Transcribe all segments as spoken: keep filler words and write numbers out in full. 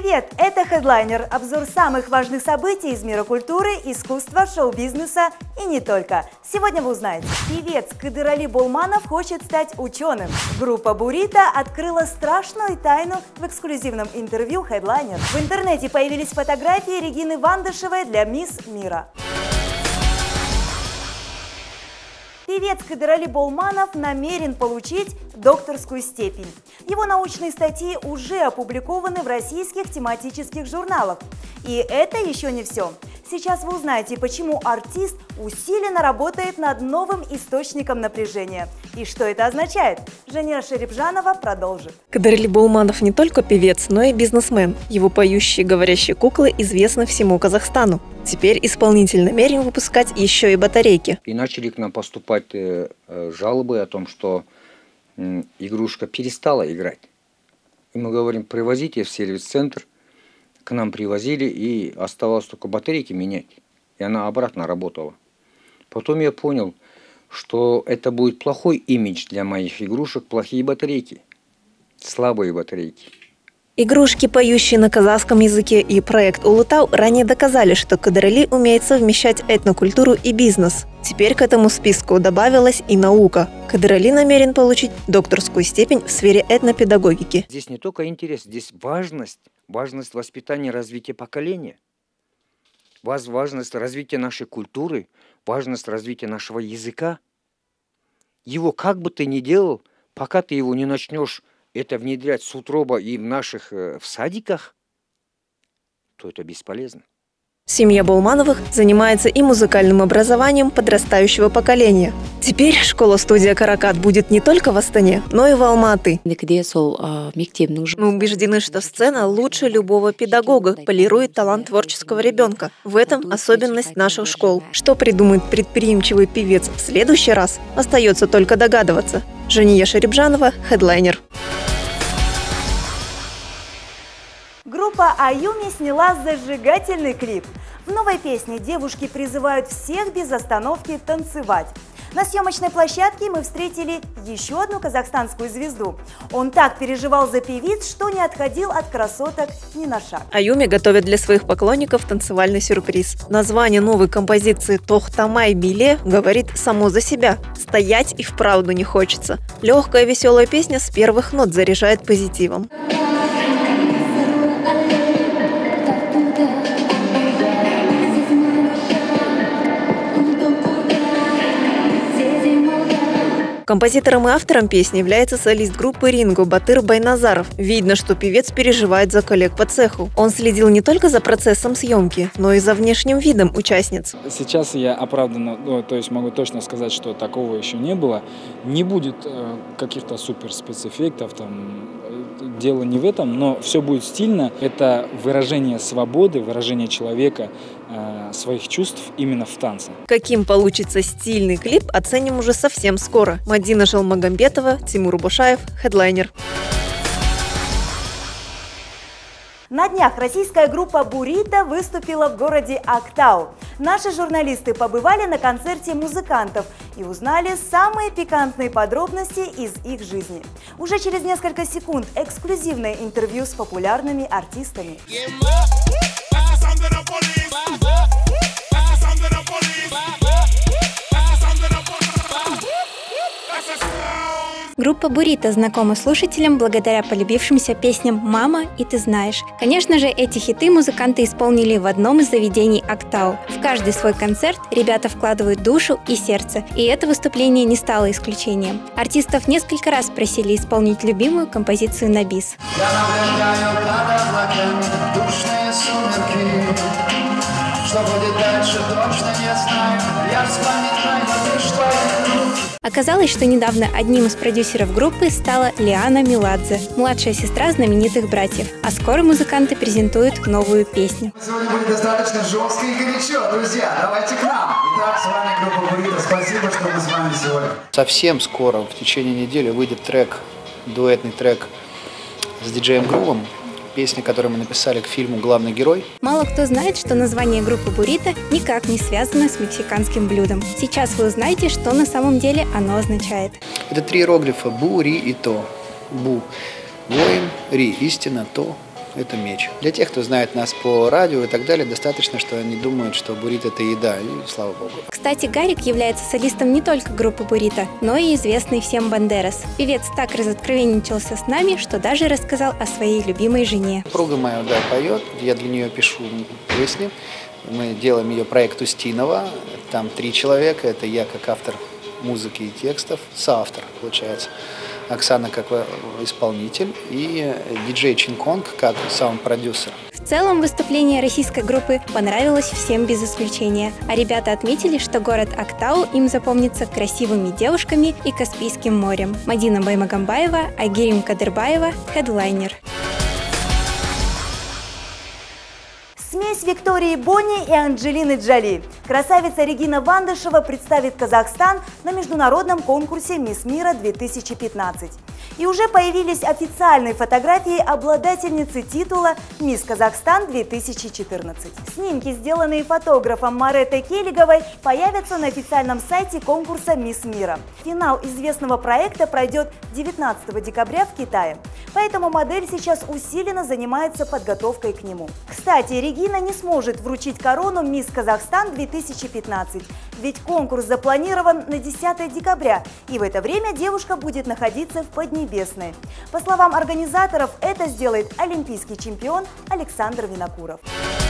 Привет, это Headliner, обзор самых важных событий из мира культуры, искусства, шоу-бизнеса и не только. Сегодня вы узнаете. Певец Кадырали Болманов хочет стать ученым. Группа Бурито открыла страшную тайну в эксклюзивном интервью Headliner. В интернете появились фотографии Регины Вандышевой для Мисс Мира. Певец Кадырали Болманов намерен получить докторскую степень. Его научные статьи уже опубликованы в российских тематических журналах. И это еще не все. Сейчас вы узнаете, почему артист усиленно работает над новым источником напряжения. И что это означает? Женя Шерипжанова продолжит. Кадырали Болманов не только певец, но и бизнесмен. Его поющие и говорящие куклы известны всему Казахстану. Теперь исполнитель намерен выпускать еще и батарейки. И начали к нам поступать э, э, жалобы о том, что э, игрушка перестала играть. И мы говорим, привозите в сервис-центр. К нам привозили, и оставалось только батарейки менять. И она обратно работала. Потом я понял, что это будет плохой имидж для моих игрушек, плохие батарейки, слабые батарейки. Игрушки, поющие на казахском языке, и проект Улутау ранее доказали, что Кадырали умеет совмещать этнокультуру и бизнес. Теперь к этому списку добавилась и наука. Кадырали намерен получить докторскую степень в сфере этнопедагогики. Здесь не только интерес, здесь важность, важность воспитания и развития поколения, важность развития нашей культуры, важность развития нашего языка. Его как бы ты ни делал, пока ты его не начнешь это внедрять с утроба и в наших э, в садиках, то это бесполезно. Семья Болмановых занимается и музыкальным образованием подрастающего поколения. Теперь школа-студия «Каракат» будет не только в Астане, но и в Алматы. Мы убеждены, что сцена лучше любого педагога, полирует талант творческого ребенка. В этом особенность наших школ. Что придумает предприимчивый певец в следующий раз, остается только догадываться. Жения Шерипжанова, Headliner. Группа Аюми сняла зажигательный клип. В новой песне девушки призывают всех без остановки танцевать. На съемочной площадке мы встретили еще одну казахстанскую звезду. Он так переживал за певиц, что не отходил от красоток ни на шаг. Аюми готовит для своих поклонников танцевальный сюрприз. Название новой композиции «Тохтамай Биле» говорит само за себя. Стоять и вправду не хочется. Легкая веселая песня с первых нот заряжает позитивом. Композитором и автором песни является солист группы «Ринго» Батыр Байназаров. Видно, что певец переживает за коллег по цеху. Он следил не только за процессом съемки, но и за внешним видом участниц. Сейчас я оправданно, ну, то есть могу точно сказать, что такого еще не было. Не будет э, каких-то супер спецэффектов, там, дело не в этом, но все будет стильно. Это выражение свободы, выражение человека, э, своих чувств именно в танце. Каким получится стильный клип, оценим уже совсем скоро. Мадина Жалмагамбетова, Тимур Убушаев, Headliner. На днях российская группа Бурито выступила в городе Актау. Наши журналисты побывали на концерте музыкантов и узнали самые пикантные подробности из их жизни. Уже через несколько секунд эксклюзивное интервью с популярными артистами. Группа Бурито знакома слушателям благодаря полюбившимся песням «Мама» и «Ты знаешь». Конечно же, эти хиты музыканты исполнили в одном из заведений Актау. В каждый свой концерт ребята вкладывают душу и сердце, и это выступление не стало исключением. Артистов несколько раз просили исполнить любимую композицию на бис. Я наблюдаю под облаками душные сумерки. Что будет дальше, точно не знаю. Я вспоминаю, ты что я. Оказалось, что недавно одним из продюсеров группы стала Лиана Меладзе, младшая сестра знаменитых братьев. А скоро музыканты презентуют новую песню. Сегодня будет достаточно жестко и горячо, друзья. Давайте к нам. Итак, с вами группа Бурито. Спасибо, что мы с вами сегодня. Совсем скоро, в течение недели, выйдет трек, дуэтный трек с диджеем Грувом. Песня, которую мы написали к фильму «Главный герой». Мало кто знает, что название группы Бурито никак не связано с мексиканским блюдом. Сейчас вы узнаете, что на самом деле оно означает. Это три иероглифа: бу, ри и то. Бу – воин, ри – истина, то это меч. Для тех, кто знает нас по радио и так далее, достаточно, что они думают, что буррито – это еда, и слава богу. Кстати, Гарик является солистом не только группы «Буррито», но и известный всем Бандерас. Певец так разоткровенничался с нами, что даже рассказал о своей любимой жене. Супруга моя, да, поет, я для нее пишу песни. Мы делаем ее проект Устинова, там три человека, это я как автор музыки и текстов, соавтор, получается. Оксана как исполнитель и диджей Чинконг как саунд-продюсер. В целом выступление российской группы понравилось всем без исключения, а ребята отметили, что город Актау им запомнится красивыми девушками и Каспийским морем. Мадина Баймагамбаева, Айгерим Кадырбаева, Headliner. Смесь Виктории Бонни и Анджелины Джоли. Красавица Регина Вандышева представит Казахстан на международном конкурсе «Мисс Мира две тысячи пятнадцать». И уже появились официальные фотографии обладательницы титула «Мисс Казахстан две тысячи четырнадцать». Снимки, сделанные фотографом Маретой Келиговой, появятся на официальном сайте конкурса «Мисс Мира». Финал известного проекта пройдет девятнадцатого декабря в Китае, поэтому модель сейчас усиленно занимается подготовкой к нему. Кстати, Регина не сможет вручить корону «Мисс Казахстан две тысячи пятнадцать», ведь конкурс запланирован на десятое декабря, и в это время девушка будет находиться в Поднебесной. По словам организаторов, это сделает олимпийский чемпион Александр Винокуров.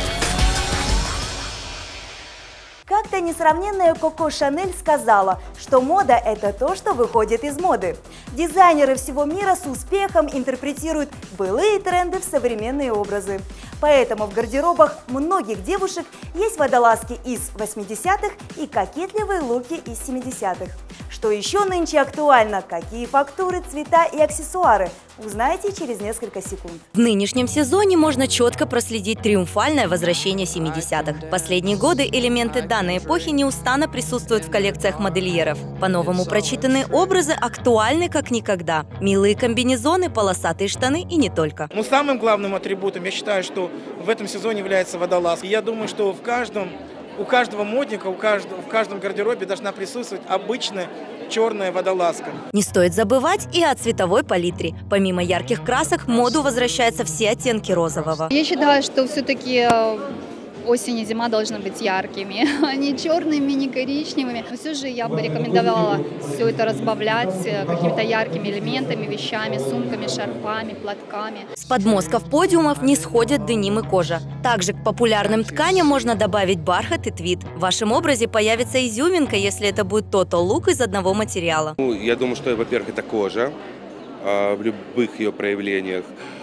Как-то несравненная Коко Шанель сказала, что мода – это то, что выходит из моды. Дизайнеры всего мира с успехом интерпретируют былые тренды в современные образы. Поэтому в гардеробах многих девушек есть водолазки из восьмидесятых и кокетливые луки из семидесятых. Что еще нынче актуально, какие фактуры, цвета и аксессуары – узнаете через несколько секунд. В нынешнем сезоне можно четко проследить триумфальное возвращение семидесятых. В последние годы элементы данной эпохи неустанно присутствуют в коллекциях модельеров. По-новому прочитанные образы актуальны как никогда. Милые комбинезоны, полосатые штаны и не только. Но самым главным атрибутом, я считаю, что в этом сезоне является водолазка. Я думаю, что в каждом, у каждого модника, у каждого, в каждом гардеробе должна присутствовать обычная черная водолазка. Не стоит забывать и о цветовой палитре. Помимо ярких красок, в моду возвращаются все оттенки розового. Я считаю, что все-таки осень и зима должны быть яркими, а не черными, не коричневыми. Но все же я бы рекомендовала все это разбавлять какими-то яркими элементами, вещами, сумками, шарфами, платками. С подмостков подиумов не сходят деним и кожа. Также к популярным тканям можно добавить бархат и твид. В вашем образе появится изюминка, если это будет тотал лук из одного материала. Ну, я думаю, что, во-первых, это кожа в любых ее проявлениях,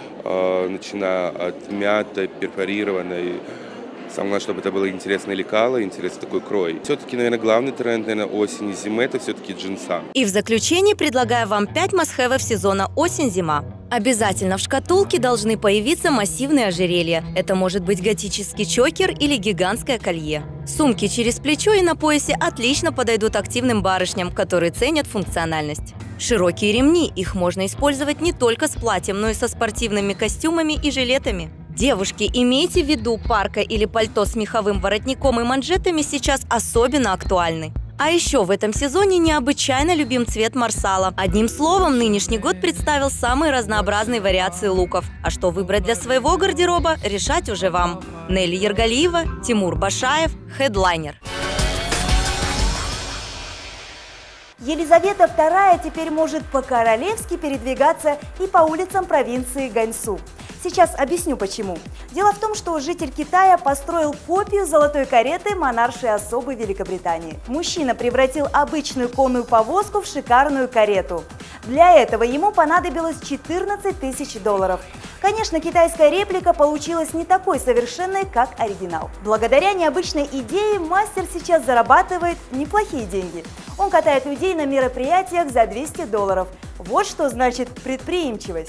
начиная от мятой, перфорированной. Самое главное, чтобы это было интересное лекало, интересный такой крой. Все-таки, наверное, главный тренд, наверное, осень и зимы – это все-таки джинса. И в заключение предлагаю вам пять мастхэвов сезона осень-зима. Обязательно в шкатулке должны появиться массивные ожерелья. Это может быть готический чокер или гигантское колье. Сумки через плечо и на поясе отлично подойдут активным барышням, которые ценят функциональность. Широкие ремни, их можно использовать не только с платьем, но и со спортивными костюмами и жилетами. Девушки, имейте в виду, парка или пальто с меховым воротником и манжетами сейчас особенно актуальны. А еще в этом сезоне необычайно любим цвет марсала. Одним словом, нынешний год представил самые разнообразные вариации луков. А что выбрать для своего гардероба, решать уже вам. Нелли Ергалиева, Тимур Башаев, Headliner. Елизавета вторая теперь может по-королевски передвигаться и по улицам провинции Ганьсу. Сейчас объясню почему. Дело в том, что житель Китая построил копию золотой кареты монаршей особы Великобритании. Мужчина превратил обычную конную повозку в шикарную карету. Для этого ему понадобилось четырнадцать тысяч долларов. Конечно, китайская реплика получилась не такой совершенной, как оригинал. Благодаря необычной идее мастер сейчас зарабатывает неплохие деньги. Он катает людей на мероприятиях за двести долларов. Вот что значит предприимчивость.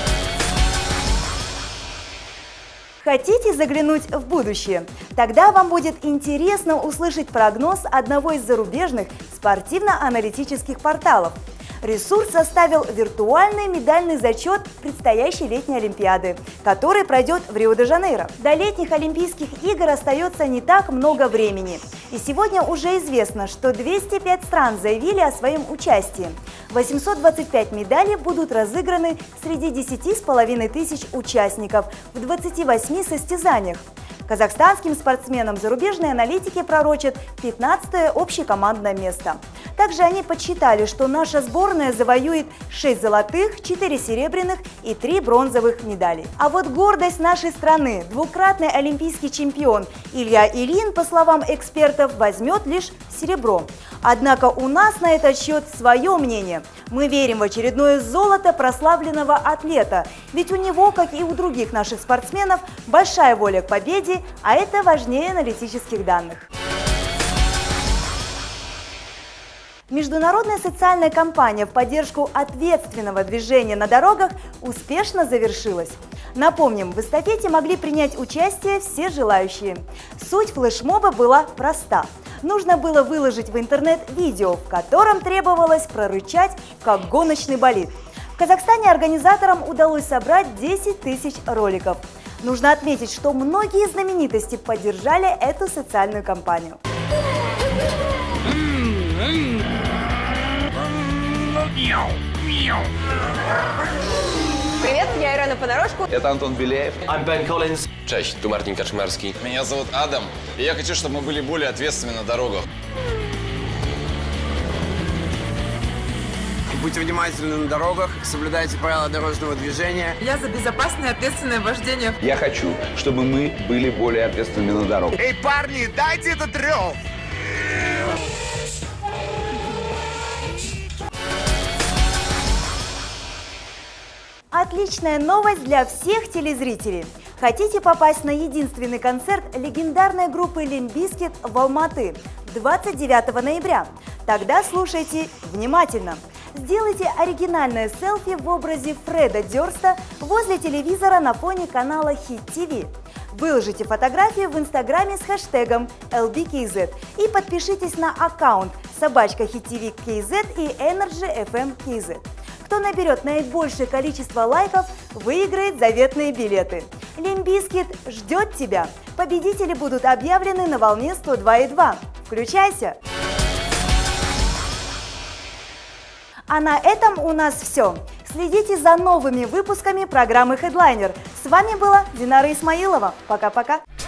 Хотите заглянуть в будущее? Тогда вам будет интересно услышать прогноз одного из зарубежных спортивно-аналитических порталов. Ресурс составил виртуальный медальный зачет предстоящей летней Олимпиады, который пройдет в Рио-де-Жанейро. До летних Олимпийских игр остается не так много времени. И сегодня уже известно, что двести пять стран заявили о своем участии. восемьсот двадцать пять медалей будут разыграны среди десяти с половиной тысяч участников в двадцати восьми состязаниях. Казахстанским спортсменам зарубежные аналитики пророчат пятнадцатое общекомандное место. Также они подсчитали, что наша сборная завоюет шесть золотых, четыре серебряных и три бронзовых медалей. А вот гордость нашей страны, двукратный олимпийский чемпион Илья Ильин, по словам экспертов, возьмет лишь серебро. Однако у нас на этот счет свое мнение. Мы верим в очередное золото прославленного атлета, ведь у него, как и у других наших спортсменов, большая воля к победе, а это важнее аналитических данных. Международная социальная кампания в поддержку ответственного движения на дорогах успешно завершилась. Напомним, в эстафете могли принять участие все желающие. Суть флешмоба была проста. Нужно было выложить в интернет видео, в котором требовалось прорычать, как гоночный болид. В Казахстане организаторам удалось собрать десять тысяч роликов. Нужно отметить, что многие знаменитости поддержали эту социальную кампанию. Привет, я Ирена Понарошку. Это Антон Беляев. I'm Ben Collins. Cześć, tu Martin Kaczmarski. Меня зовут Адам, и я хочу, чтобы мы были более ответственны на дорогах. Будьте внимательны на дорогах, соблюдайте правила дорожного движения. Я за безопасное и ответственное вождение. Я хочу, чтобы мы были более ответственными на дорогах. Эй, парни, дайте этот рев! Отличная новость для всех телезрителей. Хотите попасть на единственный концерт легендарной группы Limp Bizkit в Алматы двадцать девятого ноября? Тогда слушайте внимательно. Сделайте оригинальное селфи в образе Фреда Дёрста возле телевизора на фоне канала Хит ТВ. Выложите фотографию в инстаграме с хэштегом эл би кей зет и подпишитесь на аккаунт собачка Хит ТВ кей зет и Energy эф эм кей зет. Кто наберет наибольшее количество лайков, выиграет заветные билеты. Limp Bizkit ждет тебя. Победители будут объявлены на волне сто два и два. Включайся! А на этом у нас все. Следите за новыми выпусками программы Headliner. С вами была Динара Исмаилова. Пока-пока.